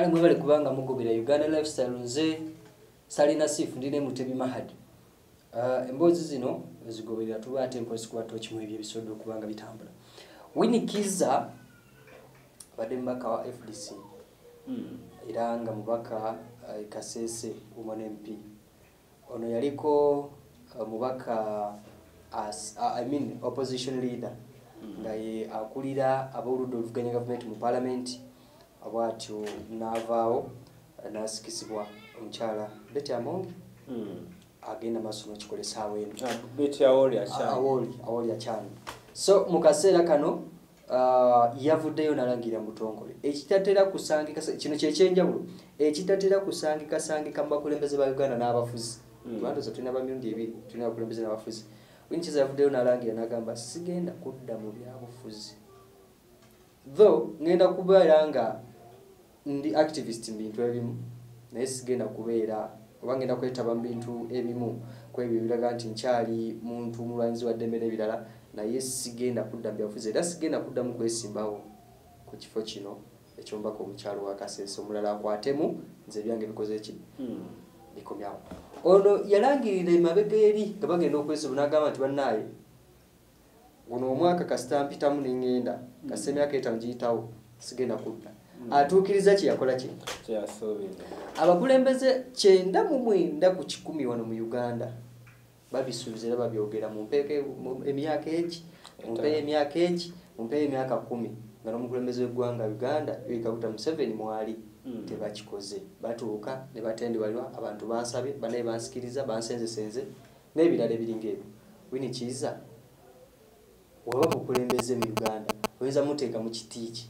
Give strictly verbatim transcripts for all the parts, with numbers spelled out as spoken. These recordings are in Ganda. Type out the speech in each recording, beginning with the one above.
kale mwe bali kubanga mugobera Uganda lifestyle nze salina sifu ndine Mutebi Mahadi uh, embozi zino zigoberera tuba ate empozi kwa tochi mu ebyo bisodo kubanga bitambula Winnie Kiiza abadde mbaka wa F D C mm. iranga mubaka uh, Kasese umane M P ono yaliko uh, mubaka as uh, I mean opposition leader mm. ngaye akulira aboludo oluvuganya government mu parliament abwatyo navao nasikisibwa omukyala Betty Amongi mm. agenda masomo kikolesa awenu Betty awoli achani awoli awoli achani so mukaseera kano uh, yavuddeyo nalangira mutongole ekitatera kusangika kino kyekyenjawulo ekitatera kusangika sangika mbakulembeze ba Uganda n'abafuzi Rwanda zo tulina bamirundi ebiri tulina abakulembeze n'abafuzi Winnie Kiiza yavuddeyo nalangira nagamba sigenda kudda mu byabufuzi though ngenda kubeera nga ndi activist mbintu ebimu naye sigenda kubeera oba ngenda kwetaba mbintu ebimu kwebyo biraga nti nkyali muntu mulwanzi wa ddembe n'ebirala naye sigenda kudda mu byabufuzi era sigenda kuddamu kwesimbawo ku kifo kino ekyombako omukyalo wa Kasese omulala akwatemu nze byange bikoze ki mm. bikomyawo ono yalangirira emabega eri nga bagenda okwesimba n'agamba nti bannaye guno omwaka kasita mpitamu n'engenda kasita emyaka etaano giyitawo sigenda kudda mm. atuukiriza kye yakola ki abakulembeze kyenda mu mwenda ku kikumi wano mu Uganda babisuubiza era babyogera mu mpeke emyaka eki mu mpeke emyaka eki mu mpeke emyaka kumi nga n'omukulembeze w'eggwanga Uganda Yoweri Museveni mwali mm. tebakikoze batuuka ne batendebwa abantu bansabye banaye bansikiriza bansenzesenze n'ebirala ebiringa ebyo Winnie Kiiza waba kukulembeze mu Uganda oyinza muteeka mu kitiiki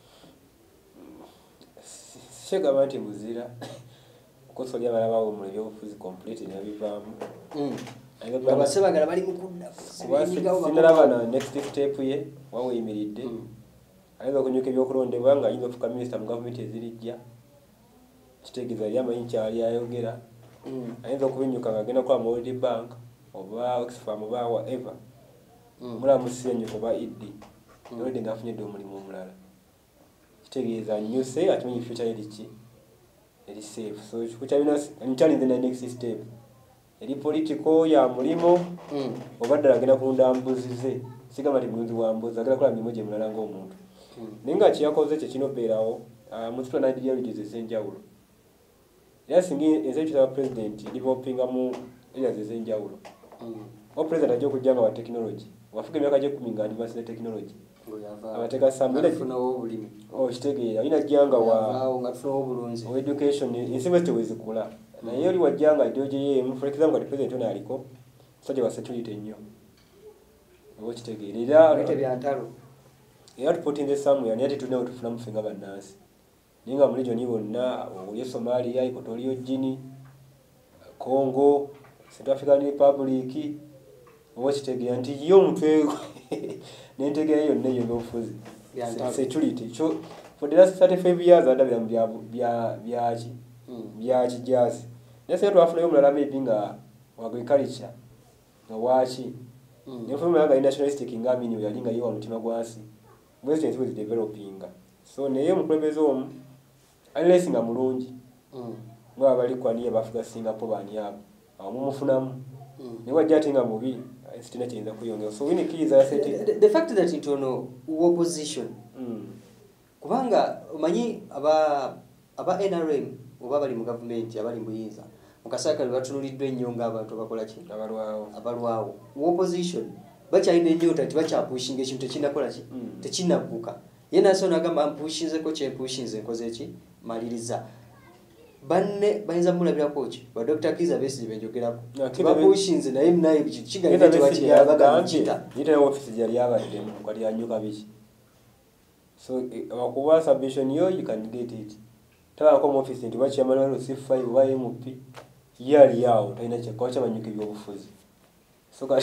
Shega banti muzira kosolya bala bawo mu byobufuzi complete ne bivaamu mm abasebagala bali mukunda sinalaba na next step ye wawe yimiridde mm. ayinza kunyuka ebyokulondebwa nga ayinza okufuka minister mu government ezirijja kitegeeza yamanyi kyali ayogera mm. ayinza okubinyuka nga agenda kwa World Bank oba Oxfam oba whatever mm. mulamusiye nyuka oba iddi mm. yode nga afunye omulimu omulala kitegeeza nyuse atumanyi future eriki eri safe so kukyabina nchali the next step eri political ya mulimo mm. obadde agenda kulunda mbuzi ze sigamba ti mbuzi wa mbuzi agala kola mimo gye mulala ng'omuntu mm. ninga kiyakoze kye kino beerawo uh, mu tuna ideologies ez'enjawulo era singa ensi ya president developinga mu areas ez'enjawulo mm. o president ajja okujjanga wa technology wafuga emyaka gye kumi nga advance technology abateka samira funa obulimi oh kitegeera ina jjanga wa nga funa obulunzi o education insiweste wezikula na yoli wajjanga ideology ye for example the president ona aliko saje wa security nnyo obo kitegeera bite byantalo era tupoting the somewhere ne ati tuna utufuna mufinga bannansi ninga muri joni bonna oli Somalia Equatorial Guinea Congo South African Republic obo kitegeera nti yo mutwe nentegera yo neyo n'ofuzi security so for the last thirty-five years adabya bya bya byaji byaji jazz nese to afuna yo mulala maybe nga agriculture nga wachi ne fuma nga nationalistic ngami ni yalinga yo mutima gwasi western is developing so neyo mukulembeze omu unless nga mulungi nga bali kwa niye bafuga Singapore bani yabo amumufunamu ne wajja nga mubi sitina chenza kuyongera so Winnie Kiiza the, the, the fact that into no opposition mm. kubanga manyi aba aba N R M oba bali mu government abali mbuyinza mukasaka batunulidwe ennyonga abantu bakola ki abalwawo abalwawo opposition bacha ine nyota tibacha pushing ekintu tekinakola ki mm. tekinabuka yena so nagamba mpushinze ko kye pushinze nkoze ki maliriza banne bayinza mulabira kochi wa Doctor Kiiza besi benjogerako babushinze naye naye kiga ngete wakiya bagambita yite office yali yabadde mu kwali anyuka biki so abakuba submission yo you can get it taba ko office ndi bachi amano C five wa M P yali yao taina che kocha banyuka byobufuzi so ka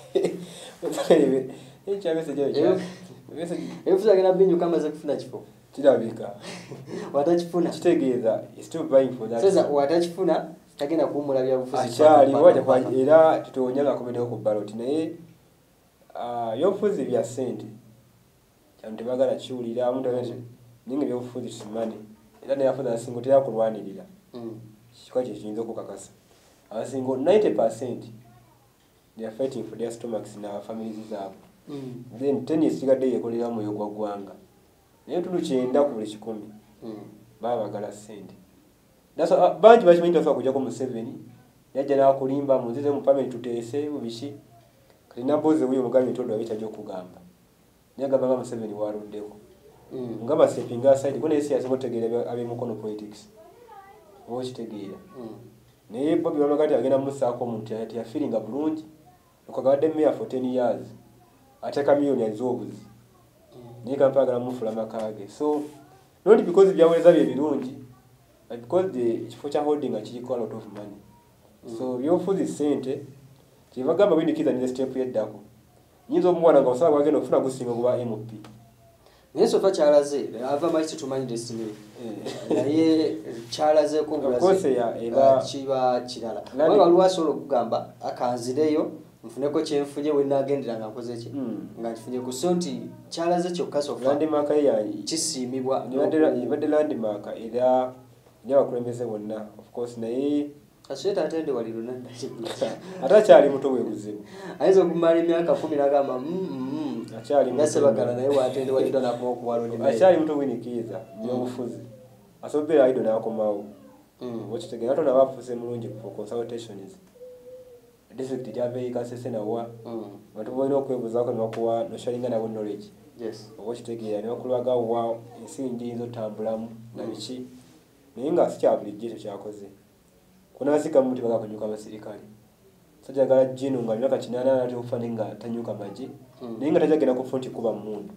otalibe echa message yo message efuza gena binyu kama za kufuna kifo kirabika watachifuna kitegeeza is still buying for that sasa watachifuna tagenda kumulabya bufuzi achali waje kwa era tutonyanga komedeko ku ballot naye ah yofuzi bya sente cyane bagala cyulira amuntu wese ninge byofuzi simani era neyafuza asingo teyakulwanirira kikwa kye kiyinza okukakasa abasingo ninety percent they are fighting for their stomachs na families zaabwe then ten esigadde yekolera mwoyo gwa ggwanga naye tundu kyenda ku buli kikumi baba bagala ssente bangi bakimanyi tasobola kujjako Museveni yajja n'akulimba munzize mu pamenti tuteese bubiki kati naboozi wuyo mugambi ntondo abitajja okugamba naye agamba nga Museveni waluddeko nga basepinga aside ko naye siyasinga otegeera ab'emukono politics oba okitegeera naye Bobi Wamagati agenda mumusaako omuntu teyafiringa bulungi okagawadde meya for ten years ateeka miliyoni ez'obuzi naye Kampala agala mufula makage so not because byaweza bye birungi but because the kifo kya holding kiriko a lot of money so byofuzi ssente kyebagamba Winnie Kiiza ne step yeddako nyinza omwana nga osaba wagenda ofuna gusinga kuba M P naye sofa kyalaze ava maisi tumanyi destiny naye kyalaze ko bulaze eba kiba kirala wanga lwasobola okugamba akanzireyo nfuneko kyenfunye we nagendera nga nkoze ki nga nfunye ku so nti kyalaze kyokka sofa landmark ya kisiimibwa ibadde landmark era nyabakulembeze bonna of course naye asweta atende wali lunanda ata kyali muto bwe buzibu aizo kumala emyaka kumi nagamba mm akyali ngase bagala naye watende wali dona ko kuwaloni akyali muto Winnie Kiiza byobufuzi asobera aido nakomawo wokitegera tona bafuse mulungi for consultations district jabe ikasese nawa bantu boino okwebuzaako nokuwa noshalinga nabo knowledge yes wokitegera nokulaga wa ensingi izo tambulamu na biki naye nga sikyabulijjo ekyo kyakoze kunasika muti baga kunyuka abasirikale sajagala jino nga myaka kinana ate ufane nga tanyuka maji naye nga tajagenda ku front kuba mundu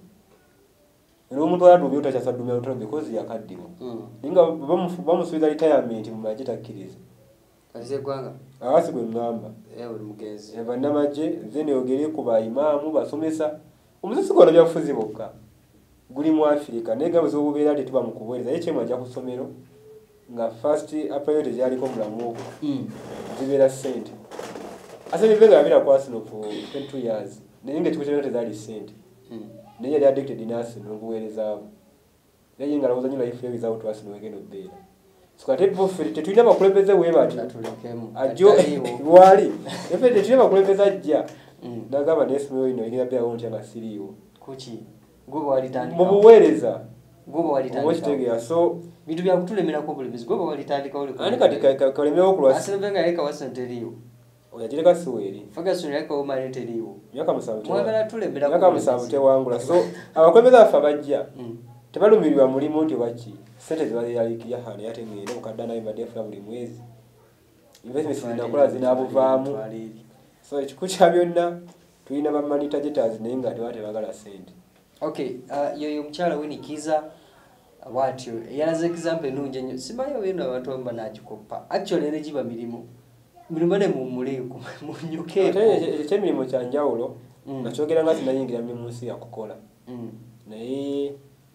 era omuntu aladubye utachasadumya utoro because yakaddimu ninga bamusubiza retirement mu maji takkiriza kalize gwanga awasi gwe ngamba eh uli mugezi ebana maji zene ogere kuba imamu basomesa omuzisi gwa byafuzi bokka guli mu Afrika nega buzo bubeera ati tuba mukubweza eche mwaja kusomero nga first priority yali ko mulamu okwo zibera sente asa nivenga abira kwa Arsenal for twenty-two years ninge chikuchera tezali sente naye yali addicted nasi n'obuweereza naye nga lawuza nyo life without Arsenal wegendo bera sikate bofere tetulina bakulembeze webati ajo wali efe tetulina bakulembeze ajja nagamba nesimo ino igina bya wonti anga siriwo kuchi gobo walitandika mu buweereza gobo walitandika wokitegera so bintu bya kutulemera ko bulimizi gobo walitandika ole ani kati kalemewo kulwasi asevenga yeka wasenteliyo oyagireka suweri Ferguson yeka o marenteliyo yaka musabuti mwabala tulemera ko yaka musabuti wangula so abakwemeza afa bajja tebalumirirwa mulimo nti baki sente zibali yali ya hane yate ngene okadana ibade fula buli mwezi investment zinakola zinabuvaamu so ekikucha byonna tulina ba money targeters naye nga tewate bagala sente okay uh, yoyo mchala Winnie Kiiza watyo yalaze example nunje nyo simayo wena abantu amba nakikopa actually ene jiba milimo milimo ne mu muleko mu nyuke ate eche milimo kya njawulo nachogera ngati nayingira mimunsi yakukola naye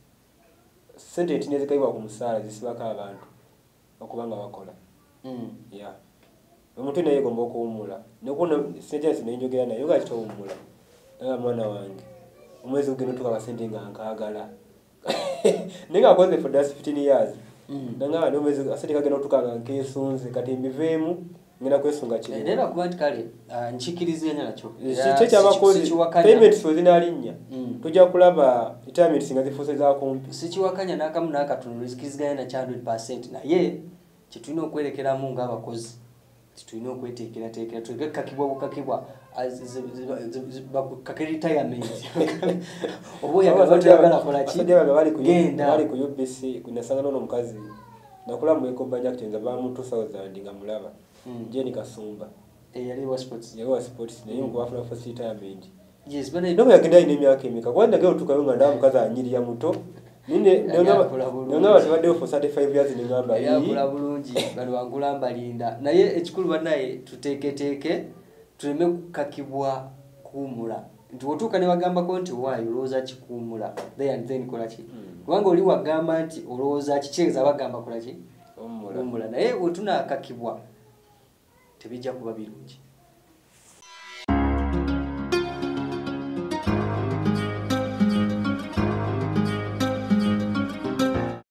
sente tineze kaiwa ku musala zisibaka abantu okubanga bakola yeah omuntu naye gomba okuwumula nokuna sente zinenjogera nayo nga kitowumula nga mwana wange umwezi ugeno tuka basente nga nkagala ninga akoze for that fifteen years nanga ndo umwezi asente kageno tuka nga nkesunze kati mbivemu ngina kwesunga kino ndera kubanti kale nchikirize nya nacho kiche kyabakozi payment so zinalinya tujja kulaba retirement singa zifuse za kumpi sichiwakanya nakamu nakatunulu zikiziganya na one hundred percent na ye kitulina okwerekera mu nga abakozi kitulina okwetekera tekera tuleke kakibwa bukakibwa bakakiri retirement oboya gabatagala kola ki genda bali ku U B C kunasanga nono mukazi nakula mu eco budget tenza ba mu two thousand nga mulaba Jenny Kasumba eh yali wa sports yali wa sports naye ngo afuna for retirement yes bana ndo yakenda ine myaka emeka kwanda gero tukayo ndamu kaza anyiri ya muto ninde nanga nanga batwadde for thirty-five years ni ngamba ya kula bulungi bali wangulamba linda naye ekikulu banaye tuteke teke tuleme kukakibwa kuumula nti wotuka ne bagamba ko nti why uloza kikuumula they and then kola ki kubanga oli wagamba nti uloza kicheza bagamba kola ki omula omula naye wotuna kakibwa tebijja kuba birungi